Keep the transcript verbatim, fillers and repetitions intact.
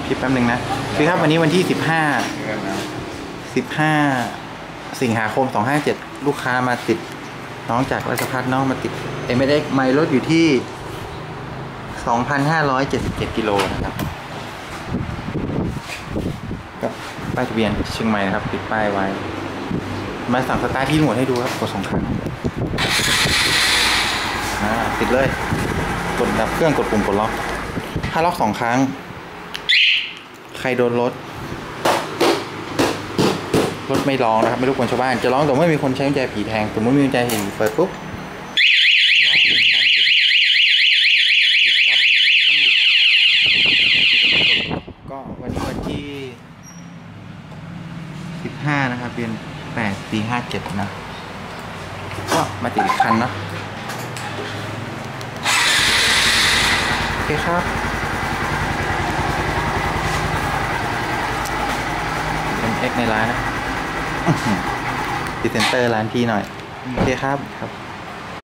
พี่แป๊บนึงนะพี่ครับวันนี้วันที่สิบห้าสิบห้าสิงหาคมสองห้าเจ็ดลูกค้ามาติดน้องจากราชภัฏน้องมาติด เอ็ม เอส เอ็กซ์ ไมล์รถอยู่ที่ สองพันห้าร้อยเจ็ดสิบเจ็ด กิโลนะครับกับป้ายทะเบียนเชียงใหม่นะครับติดป้ายไว้มาสั่งสตาร์ทที่หมวดให้ดูครับกดสองครั้งอ่าติดเลยกดดับเครื่องกดปุ่มกดล็อกถ้าล็อกสองครั้งใครโดนรถรถไม่ร้องนะครับไม่รบกวนชาวบ้านจะร้องแต่ไม่มีคนใช้กุญแจผีแทงสมมติมีกุญแจผีเปิดปุ๊บก็วันนี้วันที่สิบห้านะครับเดือนแปดปีห้าเจ็ดนะก็มาติดอีกคันเนาะโอเคครับเป็น เอ็กซ์ ในร้านนะพรีเซนเตอร์ร้านพี่หน่อยโอเคครับครับ